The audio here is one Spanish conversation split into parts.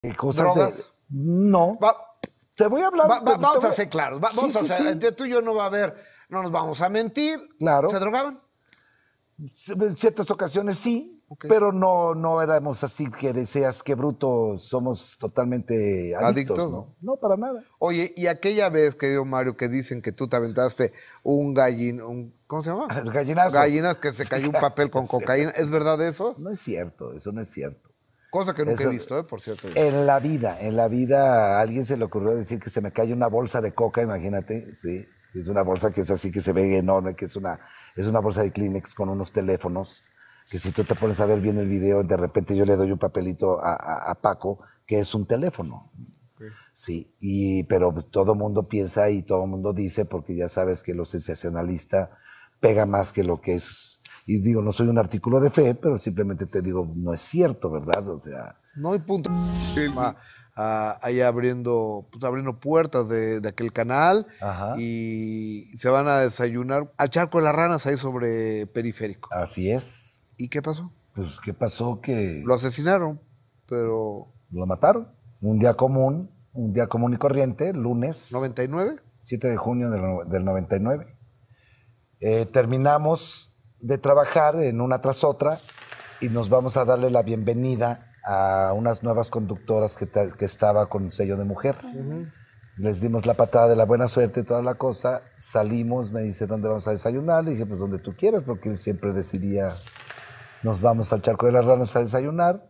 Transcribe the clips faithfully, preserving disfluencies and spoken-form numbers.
cosas ¿Drogas? de... No. Va, te voy a hablar... va, va, te, vamos te voy... a ser claros. Va, vamos sí, a sí, ser, sí. entre tú y yo no va a haber, no nos vamos a mentir. Claro. ¿Se drogaban? En ciertas ocasiones sí, Okay. pero no, no éramos así que deseas que bruto somos totalmente adictos, Adictos, ¿no? No, para nada. Oye, y aquella vez, querido Mario, que dicen que tú te aventaste un gallín, un, ¿cómo se llama? El gallinazo. Gallinas, que se cayó un papel con cocaína. ¿Es verdad eso? No es cierto, eso no es cierto. Cosa que nunca Eso, he visto, ¿eh? Por cierto. En la vida, en la vida, a alguien se le ocurrió decir que se me cae una bolsa de coca, imagínate, sí. Es una bolsa que es así, que se ve enorme, que es una, es una bolsa de Kleenex con unos teléfonos, que si tú te pones a ver bien el video, de repente yo le doy un papelito a, a, a Paco, que es un teléfono. Okay. Sí, y, pero pues, todo mundo piensa y todo mundo dice, porque ya sabes que lo sensacionalista pega más que lo que es. Y digo, no soy un artículo de fe, pero simplemente te digo, no es cierto, ¿verdad? O sea... No hay punto. Ah, ah, ahí abriendo, pues, abriendo puertas de, de aquel canal. Ajá. Y se van a desayunar al charco de las ranas ahí sobre Periférico. Así es. ¿Y qué pasó? Pues, ¿qué pasó? Que... Lo asesinaron, pero... Lo mataron. Un día común, un día común y corriente, lunes. ¿noventa y nueve? siete de junio del, del noventa y nueve. Eh, terminamos de trabajar en una tras otra y nos vamos a darle la bienvenida a unas nuevas conductoras que, que estaba con sello de mujer. Uh-huh. Les dimos la patada de la buena suerte y toda la cosa. Salimos, me dice, ¿dónde vamos a desayunar? Le dije, pues donde tú quieras, porque él siempre decidía, nos vamos al charco de las ranas a desayunar.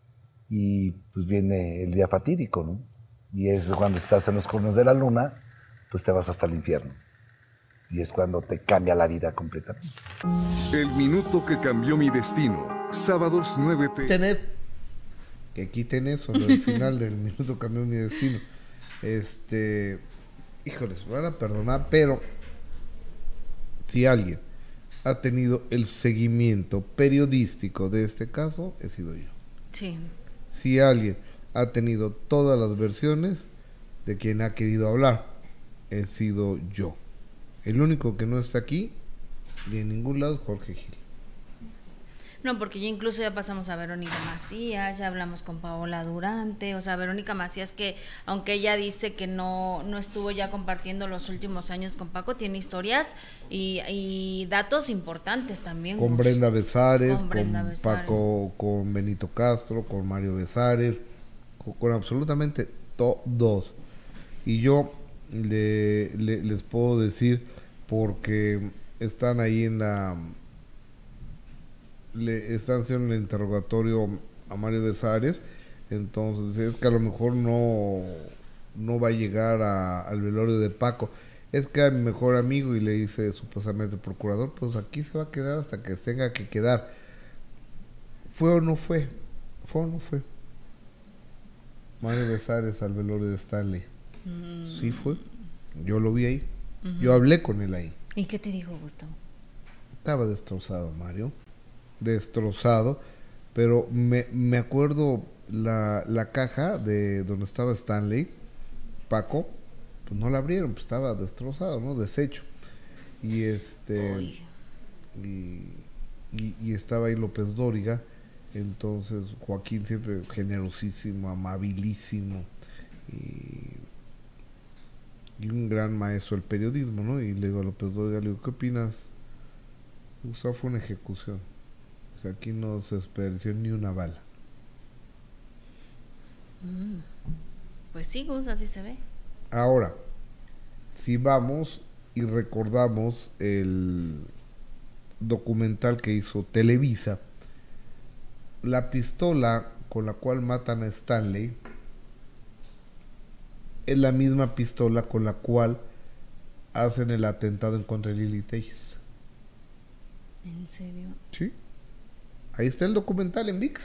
Y pues viene el día fatídico, ¿no? Y es cuando estás en los cuernos de la luna, pues te vas hasta el infierno. Y es cuando te cambia la vida completamente. El minuto que cambió mi destino. Sábados nueve p m Tenés que quiten eso, ¿no? El final del minuto cambió mi destino. Este, híjoles, me van a perdonar, pero si alguien ha tenido el seguimiento periodístico de este caso, he sido yo. Sí. Si alguien ha tenido todas las versiones de quien ha querido hablar, he sido yo. El único que no está aquí, ni en ningún lado, es Jorge Gil. No, porque ya incluso ya pasamos a Verónica Macías, ya hablamos con Paola Durante, o sea, Verónica Macías, que aunque ella dice que no, no estuvo ya compartiendo los últimos años con Paco, tiene historias y, y datos importantes también. Con Brenda Besares, con, Brenda con Besares. Paco, con Benito Castro, con Mario Besares, con, con absolutamente todos. Y yo le, le, les puedo decir, porque están ahí en la... le están haciendo el interrogatorio a Mario Besares, entonces es que a lo mejor no, no va a llegar a, al velorio de Paco. Es que a mi mejor amigo, y le dice supuestamente el procurador, pues aquí se va a quedar hasta que tenga que quedar. ¿Fue o no fue? ¿Fue o no fue? Mario Besares al velorio de Stanley. Mm. Sí fue. Yo lo vi ahí. Uh-huh. Yo hablé con él ahí. ¿Y qué te dijo, Gustavo? Estaba destrozado, Mario. Destrozado. Pero me, me acuerdo la, la caja de donde estaba Stanley, Paco, pues no la abrieron, pues estaba destrozado, ¿no? Deshecho. Y este... Y, y, y estaba ahí López Dóriga. Entonces Joaquín siempre generosísimo, amabilísimo y, y un gran maestro del periodismo, ¿no? Y le digo a López Dóriga, le digo, ¿qué opinas? Gustavo, fue una ejecución, o sea, aquí no se desperdició ni una bala. Mm. Pues sí, Gus, así se ve. Ahora, si vamos y recordamos el documental que hizo Televisa, la pistola con la cual matan a Stanley es la misma pistola con la cual hacen el atentado en contra de Lili Telles. ¿En serio? Sí. Ahí está el documental en ViX.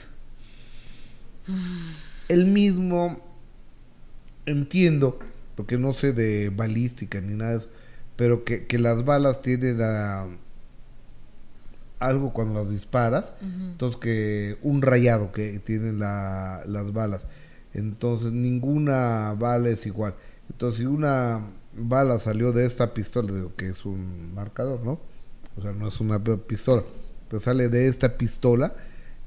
El mismo, entiendo, porque no sé de balística ni nada de eso, pero que, que las balas tienen a... algo cuando las disparas, uh-huh. Entonces que un rayado que tienen la, las balas, entonces ninguna bala es igual. Entonces si una bala salió de esta pistola, digo que es un marcador, ¿no? O sea, no es una pistola, pero sale de esta pistola,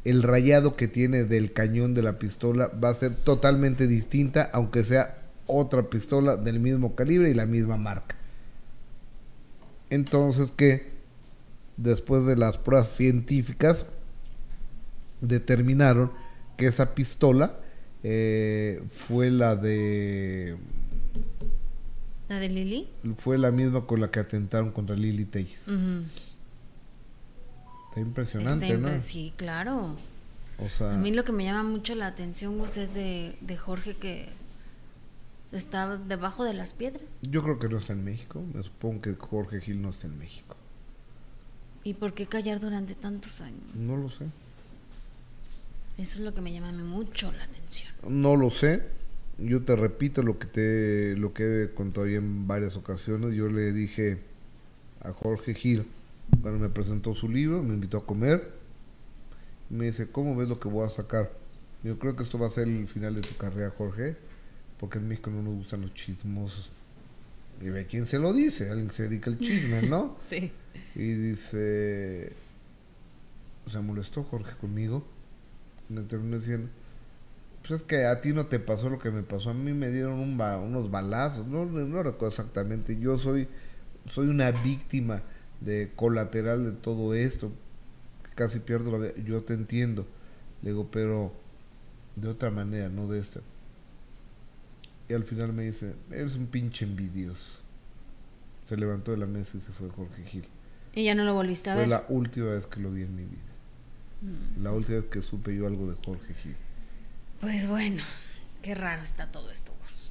el rayado que tiene del cañón de la pistola va a ser totalmente distinta, aunque sea otra pistola del mismo calibre y la misma marca. Entonces que después de las pruebas científicas determinaron que esa pistola eh, fue la de ¿La de Lili? fue la misma con la que atentaron contra Lili Telles. Uh-huh. Está impresionante, Está impre- ¿no? Sí, claro. O sea, A mí lo que me llama mucho la atención, Gus, es de, de Jorge, que está debajo de las piedras. yo creo que no está en México. Me supongo que Jorge Gil no está en México. ¿Y por qué callar durante tantos años? No lo sé. Eso es lo que me llama a mí mucho la atención. No lo sé. Yo te repito lo que te lo que he contado ya en varias ocasiones. Yo le dije a Jorge Gil, cuando me presentó su libro, me invitó a comer. Me dice, ¿cómo ves lo que voy a sacar? Yo creo que esto va a ser el final de tu carrera, Jorge, porque en México no nos gustan los chismosos. Y ve quién se lo dice, alguien que se dedica al chisme, ¿no? Sí. Y dice, se molestó Jorge conmigo. Me terminó diciendo, pues es que a ti no te pasó lo que me pasó, a mí me dieron un ba unos balazos, no, no recuerdo exactamente, yo soy, soy una víctima de colateral de todo esto, casi pierdo la vida, yo te entiendo, le digo, pero de otra manera, no de esta. Y al final me dice, eres un pinche envidioso. Se levantó de la mesa y se fue Jorge Gil. ¿Y ya no lo volviste a Fue ver? la última vez que lo vi en mi vida. Mm. La última vez que supe yo algo de Jorge Gil. Pues bueno, qué raro está todo esto, Gus.